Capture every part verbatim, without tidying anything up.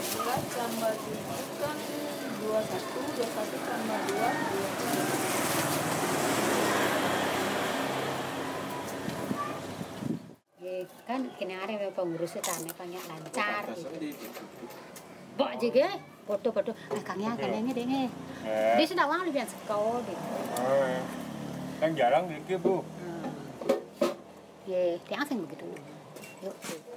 belas tambah tujuh kan dua puluh satu, dua puluh satu tambah dua, dua puluh. Ya kan kini ada pengurus tanah banyak lancar. Bok juga foto-foto ah kangnya kangnya denge. Dia sudah wang lebih sekolah deh. Kan jarang dikit bu. Ya, tiang sing begitu. Yuk.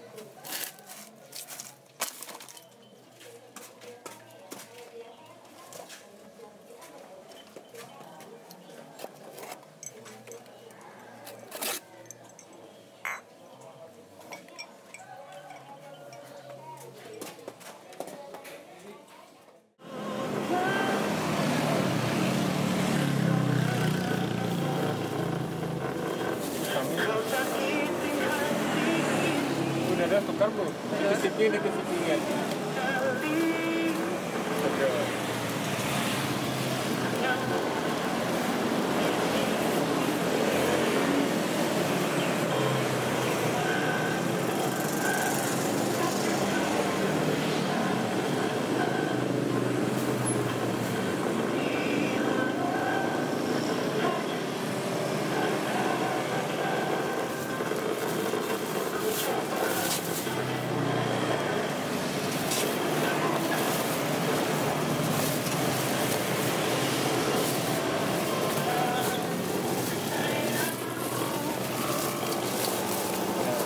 Udah ada tukar bu, itu sipil itu sipilnya.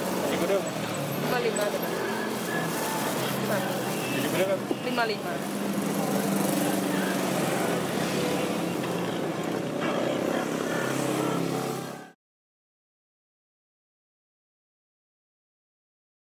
lima lima Jadi berapa? lima lima